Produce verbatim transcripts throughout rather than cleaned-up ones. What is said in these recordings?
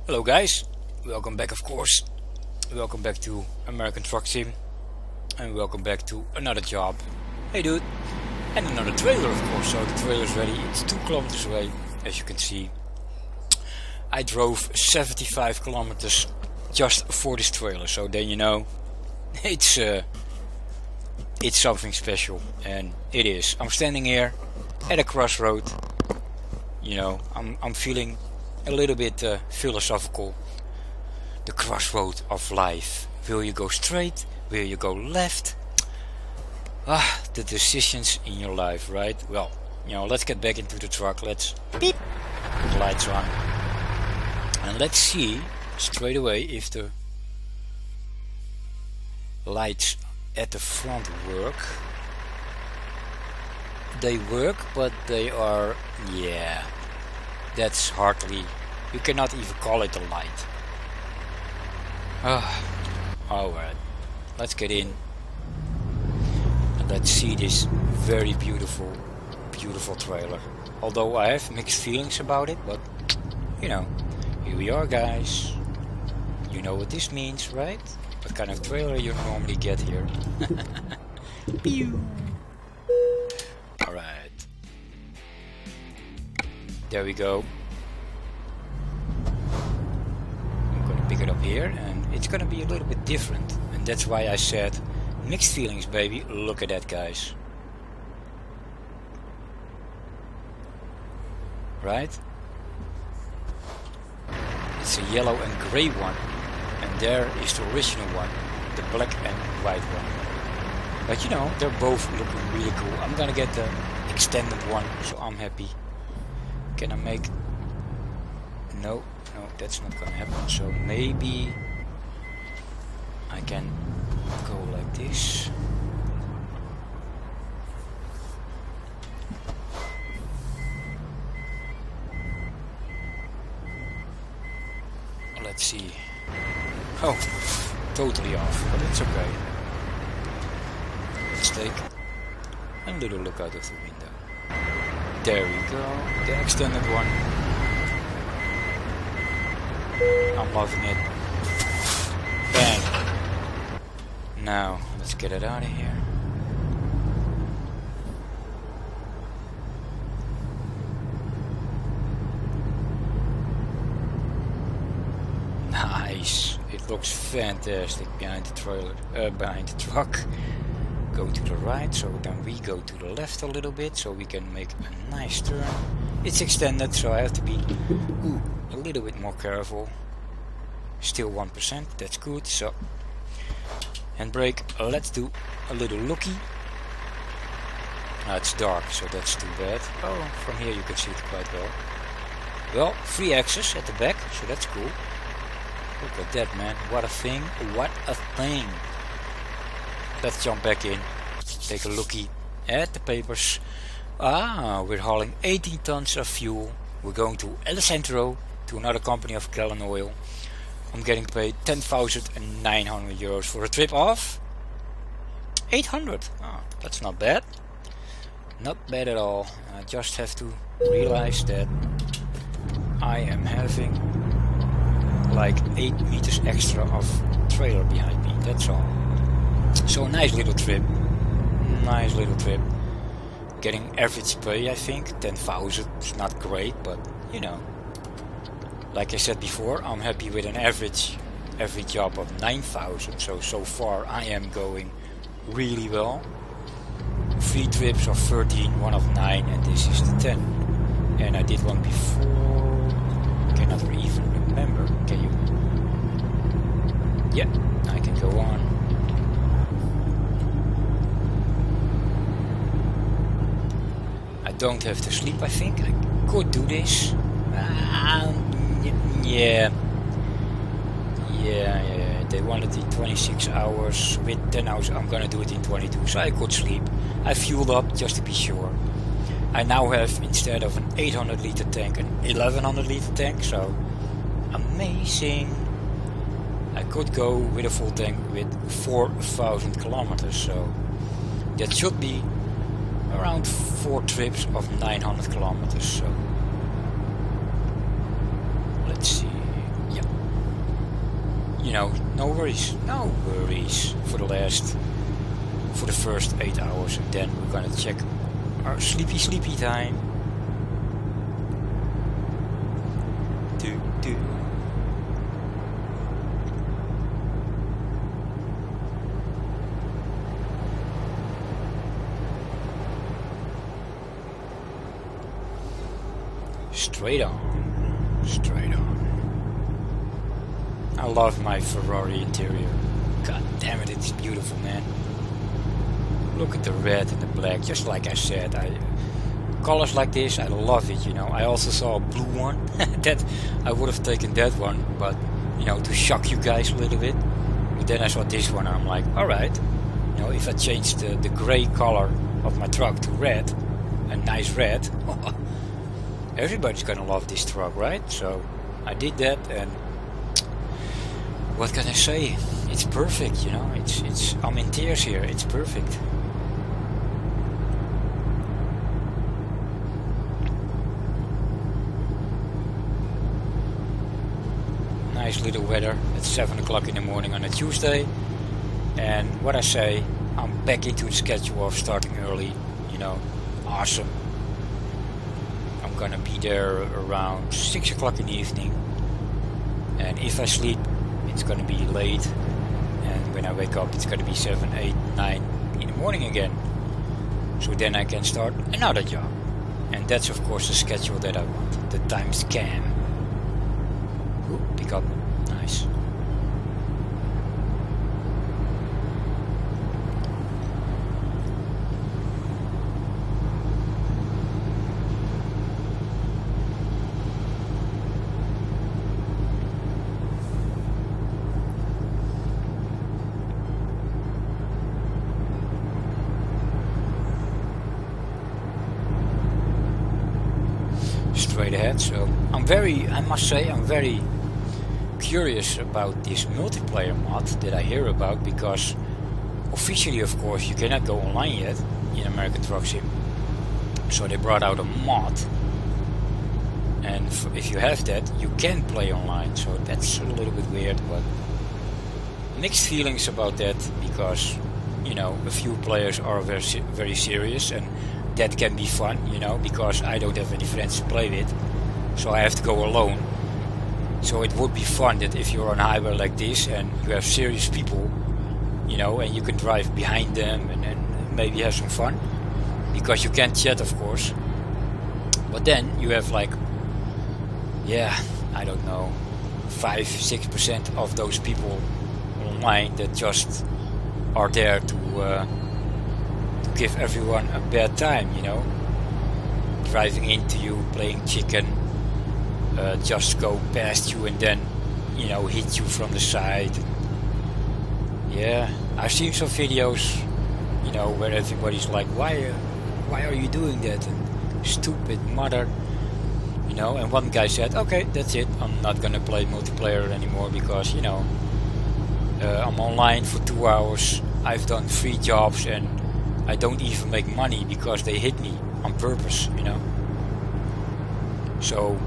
Hello guys, welcome back of course, welcome back to American Truck Sim, and welcome back to another job. Hey dude, and another trailer of course, so the trailer's ready. It's two kilometers away, as you can see. I drove seventy-five kilometers just for this trailer, so then you know, it's uh, it's something special, and it is. I'm standing here at a crossroad, you know, I'm, I'm feeling a little bit uh, philosophical. The crossroad of life. Will you go straight? Will you go left? Ah, the decisions in your life, right? Well, you know, let's get back into the truck. Let's beep. Put the lights on. And let's see straight away if the lights at the front work. They work, but they are, yeah, that's hardly, you cannot even call it a light. Ah, alright, let's get in and let's see this very beautiful, beautiful trailer. Although I have mixed feelings about it, but you know, here we are guys. You know what this means, right? What kind of trailer you normally get here. Pew! Alright. There we go. I'm gonna pick it up here and it's gonna be a little bit different. And that's why I said mixed feelings, baby. Look at that, guys. Right? It's a yellow and grey one. And there is the original one. The black and white one. But you know, they're both looking really cool. I'm gonna get the extended one, so I'm happy. Can I make... No, no, that's not gonna happen. So maybe I can go like this. Let's see. Oh, totally off, but it's okay. Let's take a little look out of the window. There we go, the extended one. I'm loving it. Bang. Now, let's get it out of here. Nice. It looks fantastic behind the trailer, uh, behind the truck. Go to the right, so then we go to the left a little bit, so we can make a nice turn. It's extended, so I have to be ooh, a little bit more careful. Still one percent, that's good. So, handbrake, let's do a little looky. Ah, it's dark, so that's too bad. Oh, from here you can see it quite well. Well, free access at the back, so that's cool. Look at that, man, what a thing, what a thing. Let's jump back in, take a looky at the papers. Ah, we're hauling eighteen tons of fuel. We're going to El Centro, to another company of Gallon Oil. I'm getting paid ten thousand nine hundred euros for a trip of eight hundred. Ah, that's not bad. Not bad at all. I just have to realize that I am having like eight meters extra of trailer behind me, that's all. So a nice little trip, nice little trip. Getting average pay, I think, ten thousand is not great, but you know. Like I said before, I'm happy with an average, every job of nine thousand. So, so far I am going really well. Three trips of thirteen, one of nine, and this is the ten. And I did one before, I cannot even remember, can you? Yeah, I can go on. I don't have to sleep, I think. I could do this. Uh, yeah. Yeah, yeah. They wanted it twenty-six hours. With ten hours, I'm gonna do it in twenty-two. So I could sleep. I fueled up just to be sure. I now have, instead of an eight hundred liter tank, an eleven hundred liter tank. So amazing. I could go with a full tank with four thousand kilometers. So that should be around four trips of nine hundred kilometers. So let's see. Yeah, you know, no worries, no worries for the last, for the first eight hours, and then we're gonna check our sleepy sleepy time. Do, do. Straight on, straight on. I love my Ferrari interior. God damn it, it's beautiful, man. Look at the red and the black, just like I said. I colors like this, I love it, you know. I also saw a blue one. That I would have taken that one, but you know, to shock you guys a little bit. But then I saw this one and I'm like, alright. You know, if I change the, the grey color of my truck to red, a nice red, everybody's gonna love this truck, right? So I did that, and what can I say? It's perfect, you know. It's it's. I'm in tears here. It's perfect. Nice little weather at seven o'clock in the morning on a Tuesday, and what I say, I'm back into the schedule of starting early. You know, awesome. I'm gonna be there around six o'clock in the evening, and if I sleep, it's gonna be late, and when I wake up, it's gonna be seven, eight, nine in the morning again. So then I can start another job, and that's of course the schedule that I want. The time scan. Ooh, pick up, nice. Straight ahead. So I'm very, I must say, I'm very curious about this multiplayer mod that I hear about, because officially, of course, you cannot go online yet in American Truck Sim. So they brought out a mod, and f if you have that, you can play online. So that's a little bit weird, but mixed feelings about that, because you know, a few players are very very serious, and that can be fun, you know, because I don't have any friends to play with, so I have to go alone. So it would be fun that if you're on a highway like this and you have serious people, you know, and you can drive behind them and, and maybe have some fun, because you can't chat, of course. But then you have like, yeah, I don't know, five, six percent of those people online that just are there to uh, give everyone a bad time, you know, driving into you, playing chicken, uh, just go past you and then, you know, hit you from the side. Yeah, I've seen some videos, you know, where everybody's like, why, uh, why are you doing that? And stupid mother, you know. And one guy said, okay, that's it, I'm not gonna play multiplayer anymore, because, you know, uh, I'm online for two hours, I've done three jobs, and I don't even make money because they hit me on purpose, you know. So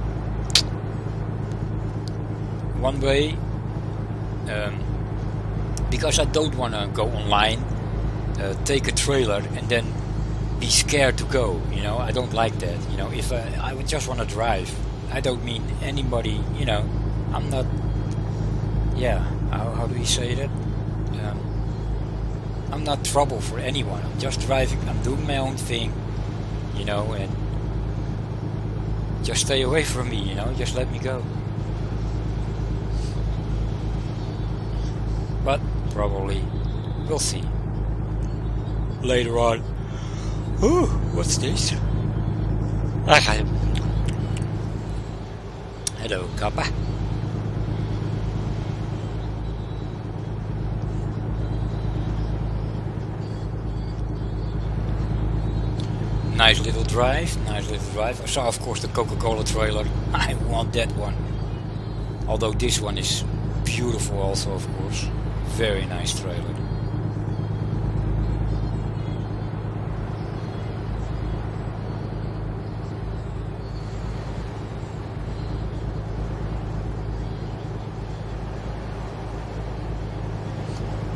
one way, um, because I don't want to go online, uh, take a trailer and then be scared to go, you know. I don't like that, you know. If I, I would just want to drive, I don't mean anybody, you know. I'm not, yeah, how, how do you say that? Um, I'm not trouble for anyone. I'm just driving. I'm doing my own thing, you know, and just stay away from me, you know. Just let me go. But probably we'll see later on. Ooh, what's this? Okay. Hello, Kappa. Nice little drive, nice little drive. I saw, of course, the Coca-Cola trailer. I want that one. Although this one is beautiful also, of course. Very nice trailer.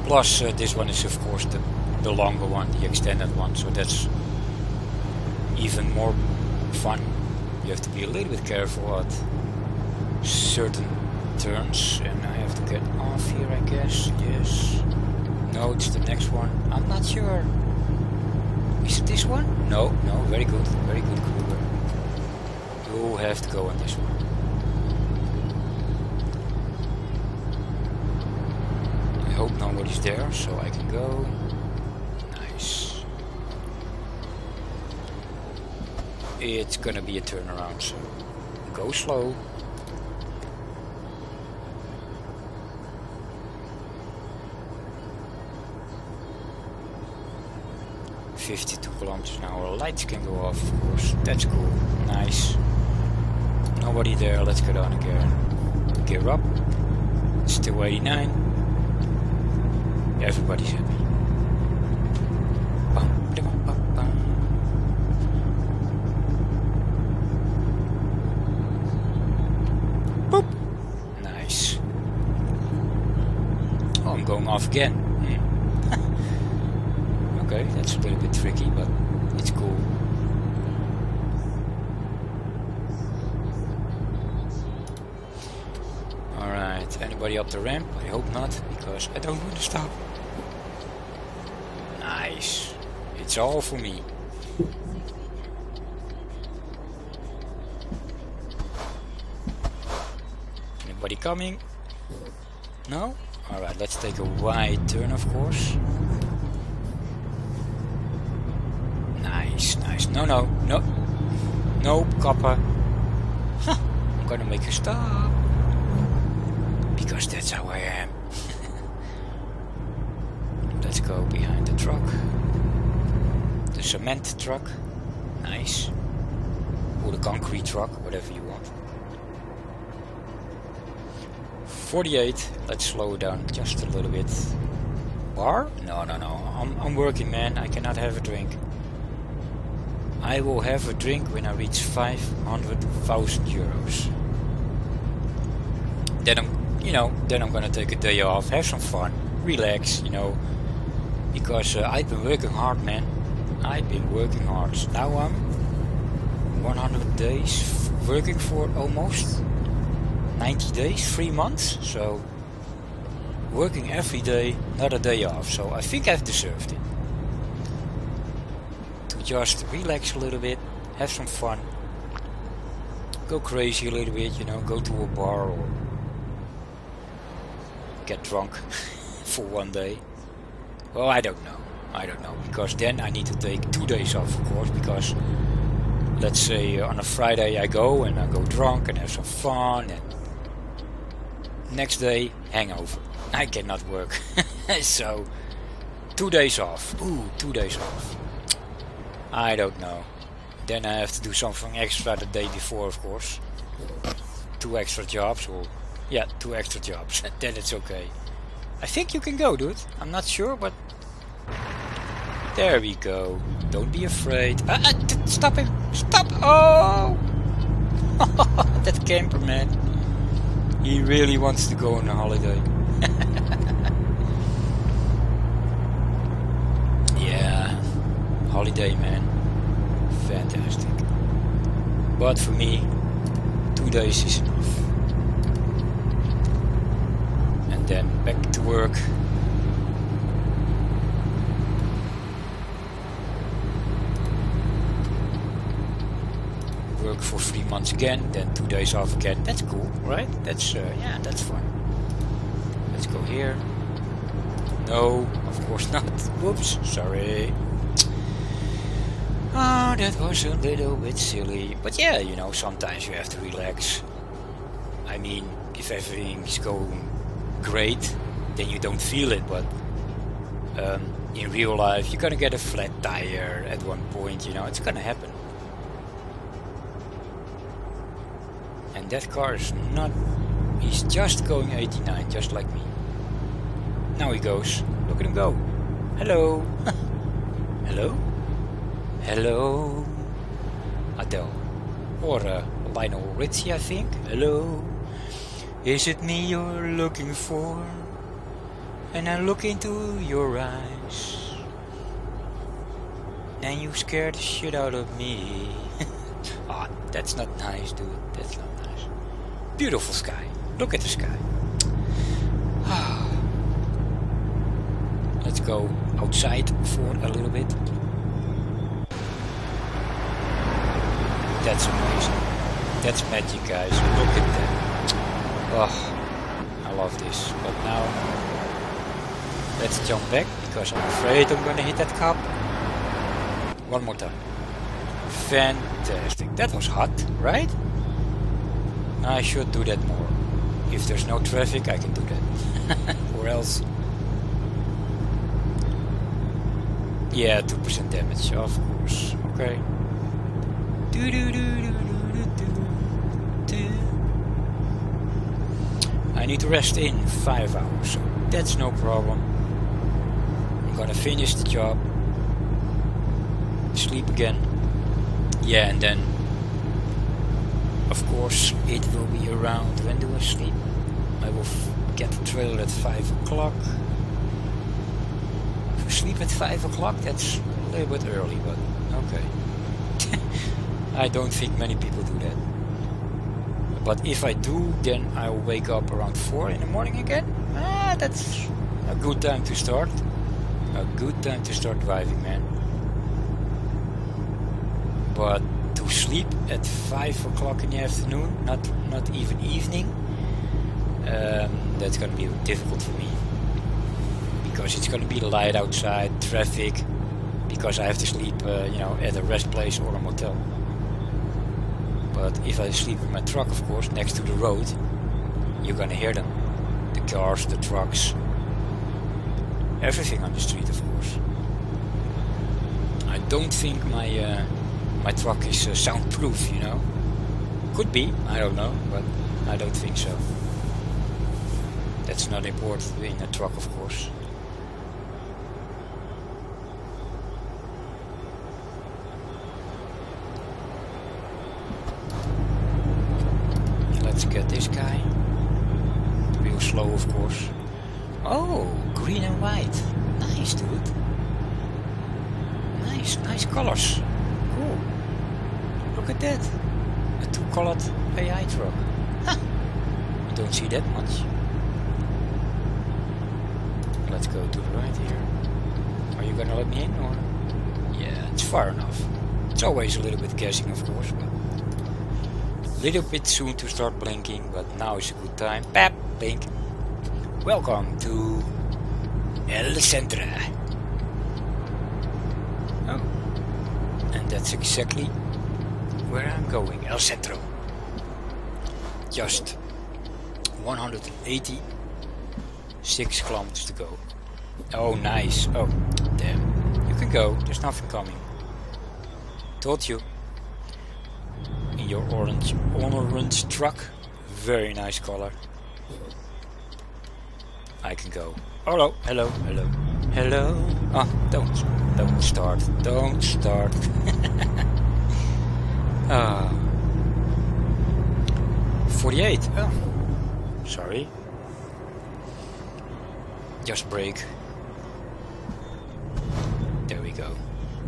Plus uh, this one is of course the, the longer one, the extended one, so that's even more fun. You have to be a little bit careful at certain turns, and I have to get off here, I guess. Yes. No, it's the next one. I'm not sure. Is it this one? No, no, very good, very good, Kruger. You have to go on this one. I hope nobody's there, so I can go. Nice. It's gonna be a turnaround, so go slow. fifty-two kilometers an hour. Lights can go off, of course. That's cool. Nice. Nobody there. Let's go down again. Gear up. Still eighty-nine. Everybody's happy. Bum, bum, bum, bum. Boop. Nice. Oh, I'm going off again. Hmm. Okay, that's a little bit tricky, but it's cool. Alright, anybody up the ramp? I hope not, because I don't want to stop. Nice. It's all for me. Anybody coming? No? Alright, let's take a wide turn, of course. Nice, nice. No, no, no. Nope, copper. Huh, I'm gonna make you stop. Because that's how I am. Let's go behind the truck. The cement truck. Nice. Or the concrete truck, whatever you want. forty-eight. Let's slow it down just a little bit. Bar? No, no, no. I'm, I'm working, man. I cannot have a drink. I will have a drink when I reach five hundred thousand euros. Then I'm, you know, then I'm gonna take a day off, have some fun, relax, you know, because uh, I've been working hard, man. I've been working hard. Now I'm one hundred days working for almost ninety days, three months. So working every day, not a day off. So I think I've deserved it. Just relax a little bit, have some fun, go crazy a little bit, you know, go to a bar or get drunk for one day. Well, I don't know, I don't know, because then I need to take two days off, of course, because let's say on a Friday I go and I go drunk and have some fun, and next day hangover. I cannot work. So two days off. Ooh, two days off. I don't know. Then I have to do something extra the day before, of course. Two extra jobs, or yeah, two extra jobs. Then it's okay. I think you can go, dude. I'm not sure, but there we go. Don't be afraid. Ah, ah, stop him! Stop! Oh! That camper, man. He really wants to go on a holiday. Yeah. Holiday, man. Fantastic. But for me, two days is enough. And then back to work. Work for three months again, then two days off again. That's cool, right? That's uh, yeah, that's fun. Let's go here. No, of course not. Whoops, sorry. Oh, that was a little bit silly. But yeah, you know, sometimes you have to relax. I mean, if everything's going great, then you don't feel it. But um, in real life, you're gonna get a flat tire at one point, you know, it's gonna happen. And that car is not... He's just going eighty-nine, just like me. Now he goes. Look at him go. Hello. Hello? Hello? Adele. Or uh, Lionel Richie, I think. Hello? Is it me you're looking for? and I look into your eyes, and you scare the shit out of me. Ah, oh, that's not nice, dude. That's not nice. Beautiful sky. Look at the sky. Let's go outside for a little bit. That's amazing. That's magic, guys. Look at that. Oh, I love this. But now, let's jump back because I'm afraid I'm gonna hit that cup. One more time. Fantastic. That was hot, right? I should do that more. If there's no traffic, I can do that. Or else... Yeah, two percent damage, of course. Okay. Do do do do do do do. I need to rest in five hours, so that's no problem. I'm gonna finish the job. Sleep again. Yeah, and then of course it will be around, when do I sleep? I will f get the trailer at five o'clock. If I sleep at five o'clock, that's a little bit early, but okay. I don't think many people do that. But if I do, then I'll wake up around four in the morning again. Ah, that's a good time to start. A good time to start driving, man. But to sleep at five o'clock in the afternoon, not not even evening, um, that's gonna be difficult for me. Because it's gonna be light outside, traffic, because I have to sleep, uh, you know, at a rest place or a motel. But if I sleep in my truck, of course, next to the road, you're gonna hear them. The cars, the trucks, everything on the street, of course. I don't think my uh, my truck is uh, soundproof, you know. Could be, I don't know, but I don't think so. That's not important in a truck, of course. Let's get this guy. Real slow, of course. Oh, green and white. Nice, dude. Nice, nice colors. Cool. Look at that. A two-colored A I truck. Huh. You don't see that much. Let's go to the right here. Are you gonna let me in, or? Yeah, it's far enough. It's always a little bit guessing, of course, but a little bit soon to start blinking, but now is a good time. Pap, blink. Welcome to El Centro. Oh, and that's exactly where I'm going. El Centro. Just one hundred eighty-six kilometers to go. Oh, nice. Oh, damn. You can go. There's nothing coming. Told you. In your orange, orange truck. Very nice color. I can go. Hello, hello, hello, hello. Ah, don't, don't start, don't start. Ah, forty-eight. Oh, sorry. Just brake. There we go.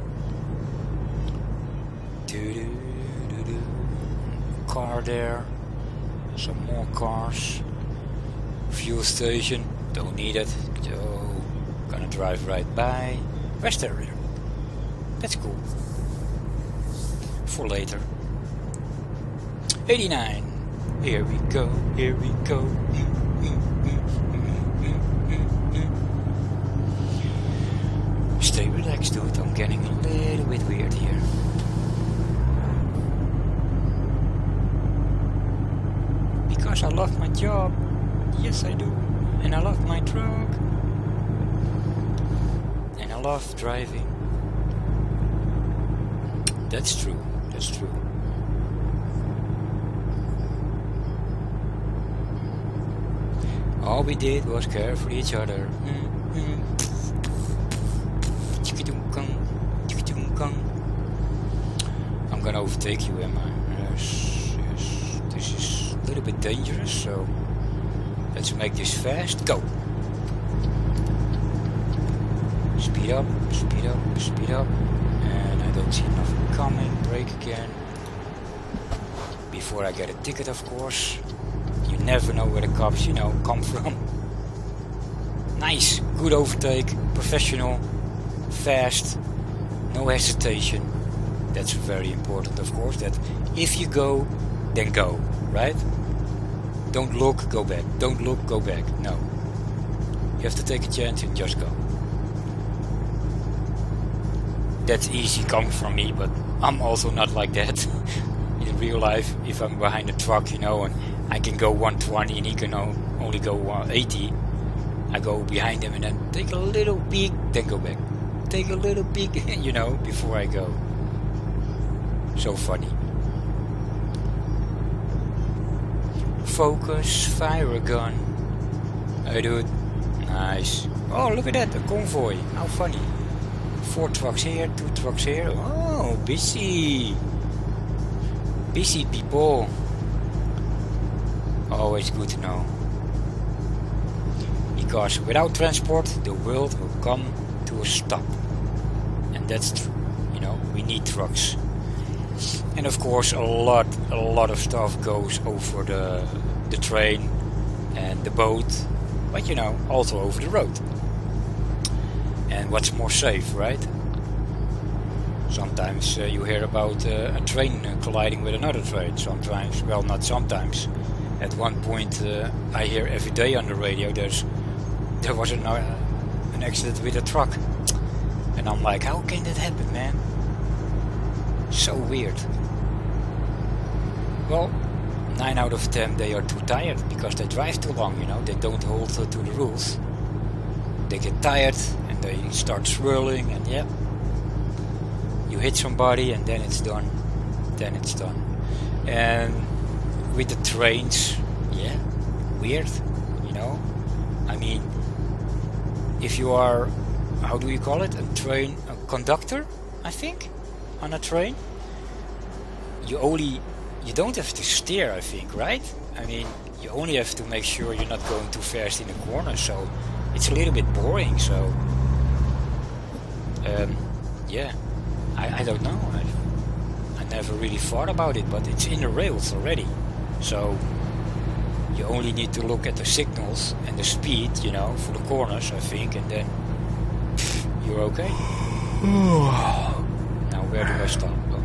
Doo -doo -doo -doo. Car there. Some more cars. Fuel station. Don't need it. So gonna drive right by. Rest area. That's cool. For later. eighty-nine. Here we go. Here we go. Stay relaxed, dude. I'm getting a little bit weird here. Because I love my job. Yes, I do. And I love my truck. And I love driving. That's true. That's true. All we did was care for each other. Mm-hmm. I'm gonna overtake you, am I? Yes, yes. This is a little bit dangerous, so let's make this fast. Go! Speed up, speed up, speed up. And I don't see nothing coming. Brake again. Before I get a ticket, of course. You never know where the cops, you know, come from. Nice, good overtake, professional, fast, no hesitation. That's very important, of course, that if you go, then go, right? Don't look, go back. Don't look, go back. No. You have to take a chance and just go. That's easy coming from me, but I'm also not like that. In real life, if I'm behind a truck, you know, and I can go one twenty and he can only go one eighty, I go behind him and then take a little peek, then go back. Take a little peek, you know, before I go. So funny. Focus, fire a gun. I do it. Nice. Oh, look at that, a convoy. How funny. Four trucks here, two trucks here. Oh, busy. Busy people. Always good to know. Because without transport, the world will come to a stop. And that's true. You know, we need trucks. And of course, a lot, a lot of stuff goes over the, the train and the boat. But you know, also over the road. And what's more safe, right? Sometimes uh, you hear about uh, a train uh, colliding with another train. Sometimes, well, not sometimes. At one point, uh, I hear every day on the radio there's there was an, uh, an accident with a truck. And I'm like, how can that happen, man? So weird. Well, nine out of ten they are too tired because they drive too long, you know. They don't hold uh, to the rules. They get tired and they start swirling and yeah. You hit somebody and then it's done. Then it's done. And with the trains, yeah, weird, you know. I mean, if you are, how do you call it, a train a conductor, I think, on a train, you only, you don't have to steer, I think, right? I mean, you only have to make sure you're not going too fast in the corner, so it's a little bit boring, so, um, yeah, I, I don't know, I, I never really thought about it, but it's in the rails already, so you only need to look at the signals and the speed, you know, for the corners, I think, and then pff, you're okay. Now where do I stop? Oh.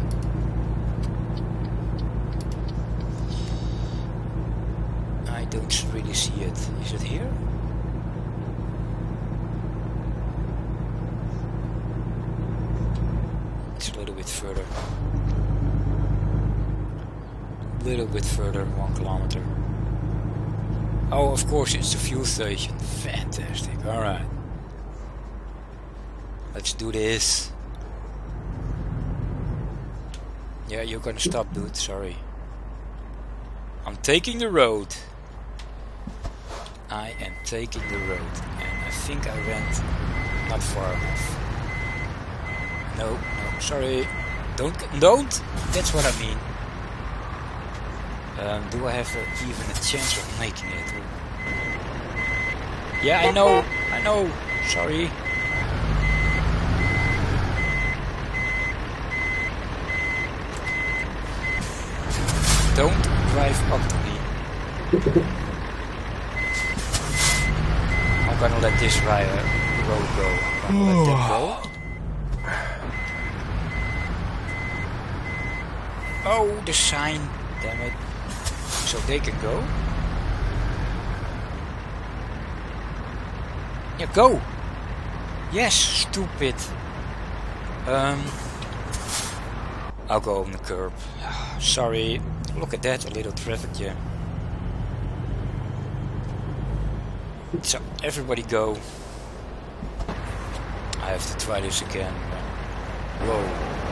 I don't really see it. Is it here? It's a little bit further. A little bit further, one kilometer. Oh, of course, it's the fuel station. Fantastic. Alright. Let's do this. Yeah, you're gonna stop, dude. Sorry. I'm taking the road. I am taking the road. And I think I went not far enough. No, no, sorry. Don't, don't! That's what I mean. Um, do I have a, even a chance of making it? Yeah, I know, I know, sorry. Don't drive up to me. I'm gonna let this ride, uh, road go. I'm gonna let that go. Oh, the sign, damn it. So they can go. Yeah, go! Yes, stupid. Um, I'll go on the curb. Sorry. Look at that, a little traffic jam. So, everybody go. I have to try this again. Whoa.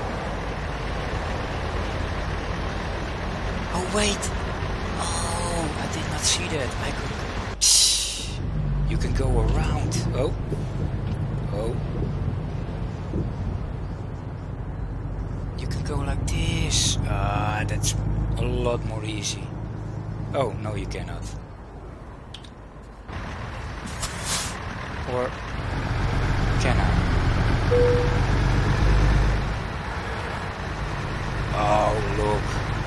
Oh, wait! Oh, I did not see that. I could... Psst. You can go around. Oh. Oh. You can go like this. Ah, that's a lot more easy. Oh, no you cannot. Or... can I? Oh, look.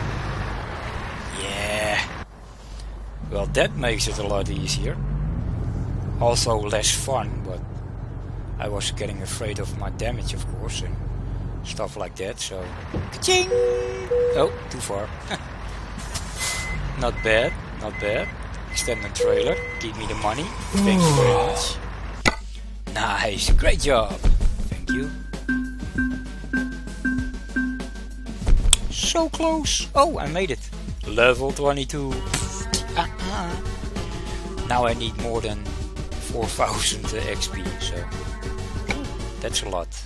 Yeah. Well, that makes it a lot easier. Also less fun, but I was getting afraid of my damage, of course, and stuff like that, so... Ka-ching! Oh, too far. Not bad, not bad. Extended trailer, give me the money. Thank you very much. Nice, great job. Thank you. So close. Oh, I made it. Level twenty-two. Ah, ah. Now I need more than four thousand uh, X P, so that's a lot.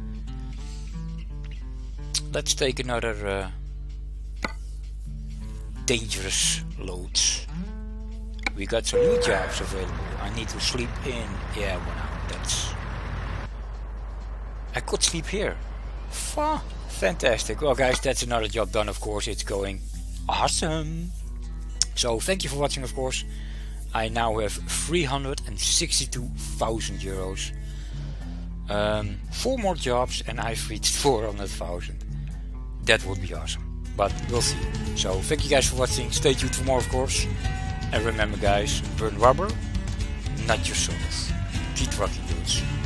Let's take another uh, dangerous loads. We got some new jobs available. I need to sleep in. Yeah, well, now that's... I could sleep here. Fa Fantastic. Well guys, that's another job done, of course. It's going awesome. So thank you for watching, of course. I now have three hundred sixty-two thousand euros. Um, four more jobs and I've reached four hundred thousand. That would be awesome. But we'll see. So thank you guys for watching. Stay tuned for more, of course. And remember guys, burn rubber, not your souls. Keep rocking, dudes.